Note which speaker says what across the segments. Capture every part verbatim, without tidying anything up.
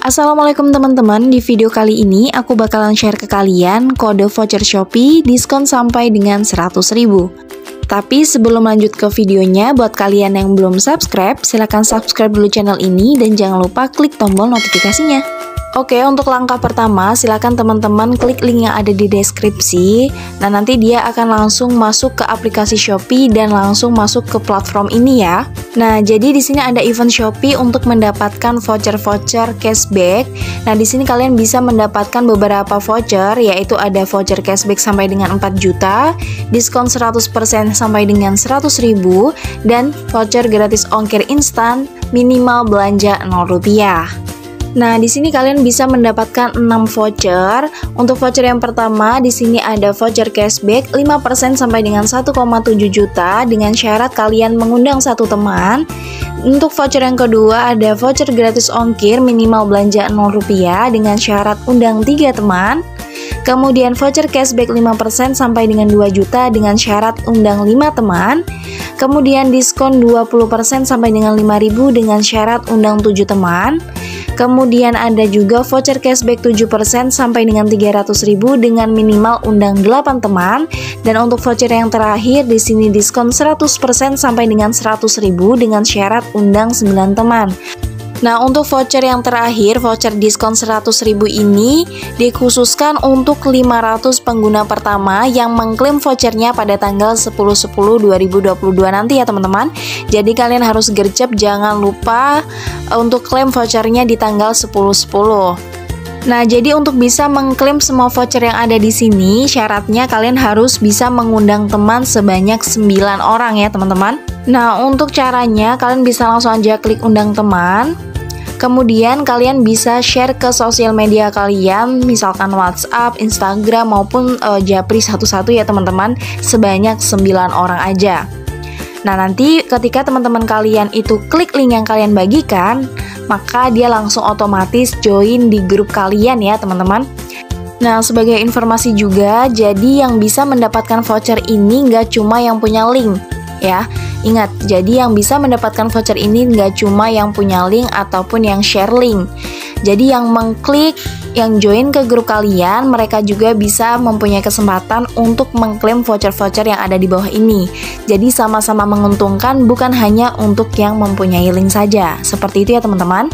Speaker 1: Assalamualaikum teman-teman, di video kali ini aku bakalan share ke kalian kode voucher Shopee diskon sampai dengan seratus ribu. Tapi sebelum lanjut ke videonya, buat kalian yang belum subscribe, silahkan subscribe dulu channel ini dan jangan lupa klik tombol notifikasinya. Oke, untuk langkah pertama, silakan teman-teman klik link yang ada di deskripsi. Nah, nanti dia akan langsung masuk ke aplikasi Shopee dan langsung masuk ke platform ini ya. Nah, jadi di sini ada event Shopee untuk mendapatkan voucher-voucher cashback. Nah, di sini kalian bisa mendapatkan beberapa voucher, yaitu ada voucher cashback sampai dengan empat juta, diskon seratus persen sampai dengan seratus ribu, dan voucher gratis ongkir instan minimal belanja nol rupiah. Nah, di sini kalian bisa mendapatkan enam voucher. Untuk voucher yang pertama, di sini ada voucher cashback lima persen sampai dengan satu koma tujuh juta dengan syarat kalian mengundang satu teman. Untuk voucher yang kedua, ada voucher gratis ongkir minimal belanja nol rupiah dengan syarat undang tiga teman. Kemudian voucher cashback lima persen sampai dengan dua juta dengan syarat undang lima teman. Kemudian diskon dua puluh persen sampai dengan lima ribu dengan syarat undang tujuh teman. Kemudian ada juga voucher cashback tujuh persen sampai dengan tiga ratus ribu dengan minimal undang delapan teman. Dan untuk voucher yang terakhir di sini diskon seratus persen sampai dengan seratus ribu dengan syarat undang sembilan teman. Nah, untuk voucher yang terakhir, voucher diskon seratus ribu ini dikhususkan untuk lima ratus pengguna pertama yang mengklaim vouchernya pada tanggal sepuluh sepuluh dua ribu dua puluh dua nanti ya teman-teman. Jadi kalian harus gercep, jangan lupa untuk klaim vouchernya di tanggal sepuluh sepuluh. Nah, jadi untuk bisa mengklaim semua voucher yang ada di sini, syaratnya kalian harus bisa mengundang teman sebanyak sembilan orang ya teman-teman. Nah, untuk caranya kalian bisa langsung aja klik undang teman. Kemudian kalian bisa share ke sosial media kalian, misalkan WhatsApp, Instagram, maupun e, Japri satu-satu ya teman-teman, sebanyak sembilan orang aja. Nah, nanti ketika teman-teman kalian itu klik link yang kalian bagikan, maka dia langsung otomatis join di grup kalian ya teman-teman. Nah, sebagai informasi juga, jadi yang bisa mendapatkan voucher ini nggak cuma yang punya link ya. Ingat, jadi yang bisa mendapatkan voucher ini nggak cuma yang punya link ataupun yang share link. Jadi yang mengklik, yang join ke grup kalian, mereka juga bisa mempunyai kesempatan untuk mengklaim voucher-voucher yang ada di bawah ini. Jadi sama-sama menguntungkan, bukan hanya untuk yang mempunyai link saja. Seperti itu ya teman-teman.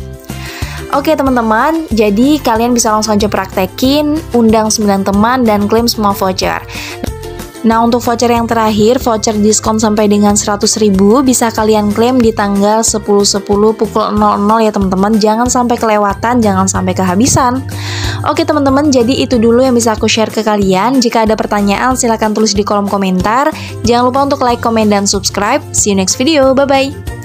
Speaker 1: Oke teman-teman, jadi kalian bisa langsung aja praktekin, undang sembilan teman dan klaim semua voucher. Nah, untuk voucher yang terakhir, voucher diskon sampai dengan seratus ribu bisa kalian klaim di tanggal sepuluh sepuluh pukul nol nol ya teman-teman. Jangan sampai kelewatan, jangan sampai kehabisan. Oke teman-teman, jadi itu dulu yang bisa aku share ke kalian. Jika ada pertanyaan, silahkan tulis di kolom komentar. Jangan lupa untuk like, komen, dan subscribe. See you next video, bye-bye.